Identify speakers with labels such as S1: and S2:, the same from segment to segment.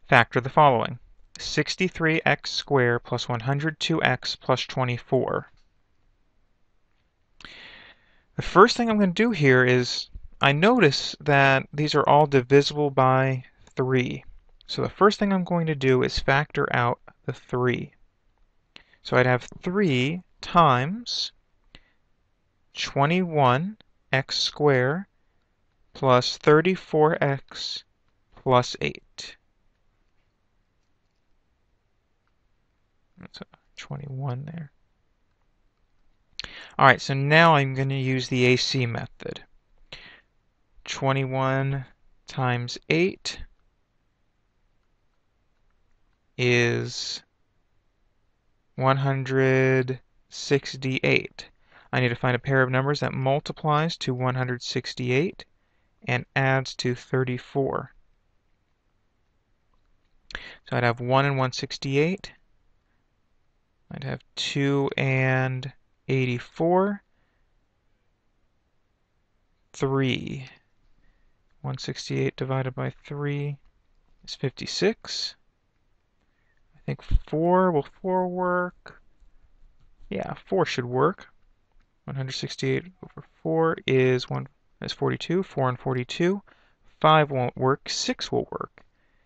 S1: factor the following: 63x squared plus 102x plus 24. The first thing I'm going to do here is I notice that these are all divisible by 3. So the first thing I'm going to do is factor out the 3. So I'd have 3 times 21x squared plus 34x plus 8. That's a 21 there. Alright, so now I'm going to use the AC method. 21 times 8 is 168. I need to find a pair of numbers that multiplies to 168 and adds to 34. So I'd have 1 and 168. I'd have 2 and 84. 3. 168 divided by 3 is 56. I think 4, will 4 work? Yeah, 4 should work. 168 over 4 is 42. 4 and 42. 5 won't work. 6 will work.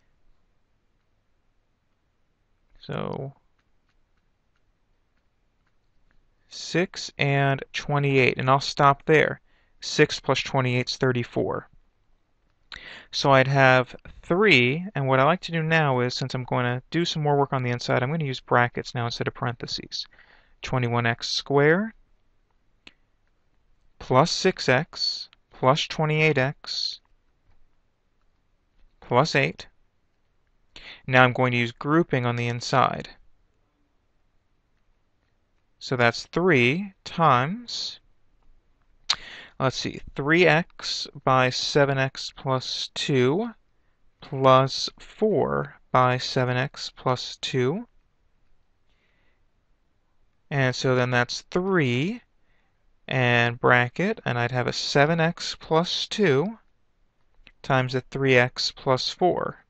S1: So 6 and 28, and I'll stop there. 6 plus 28 is 34. So I'd have 3, and what I like to do now is, since I'm going to do some more work on the inside, I'm going to use brackets now instead of parentheses. 21x squared plus 6x plus 28x plus 8. Now I'm going to use grouping on the inside. So that's 3 times, let's see, 3x by 7x plus 2 plus 4 by 7x plus 2. And so then that's 3 and bracket, and I'd have a 7x plus 2 times a 3x plus 4.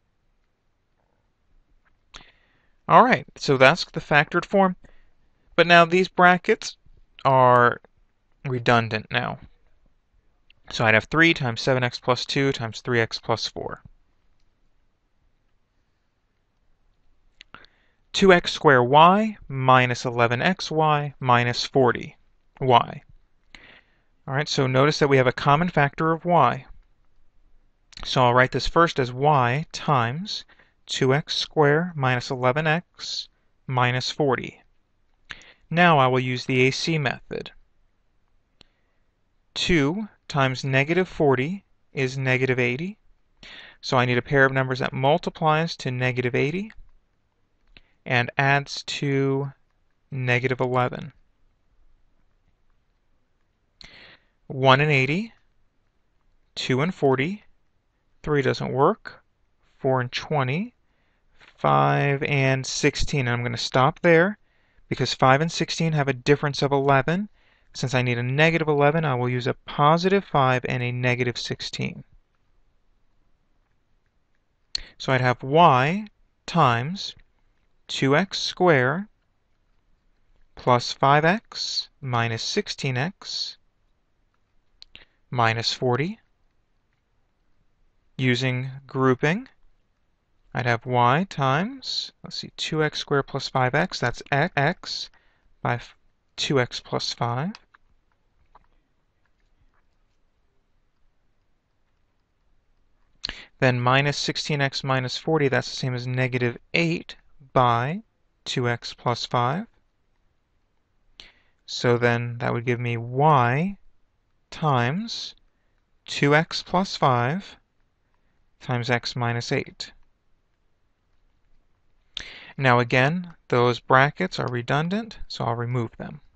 S1: Alright, so that's the factored form. But now these brackets are redundant now. So I'd have 3 times 7x plus 2 times 3x plus 4. 2x squared y minus 11xy minus 40y. Alright, so notice that we have a common factor of y. So I'll write this first as y times 2x squared minus 11x minus 40. Now I will use the AC method. 2 times negative 40 is negative 80. So I need a pair of numbers that multiplies to negative 80 and adds to negative 11. 1 and 80, 2 and 40, 3 doesn't work, 4 and 20, 5 and 16. And I'm going to stop there because 5 and 16 have a difference of 11. Since I need a negative 11, I will use a positive 5 and a negative 16. So I'd have y times 2x squared plus 5x minus 16x minus 40. Using grouping, I'd have y times, let's see, 2x squared plus 5x, that's x by 2x plus 5. Then minus 16x minus 40, that's the same as negative 8 by 2x plus 5. So then that would give me y times 2x plus 5 times x minus 8. Now again, those brackets are redundant, so I'll remove them.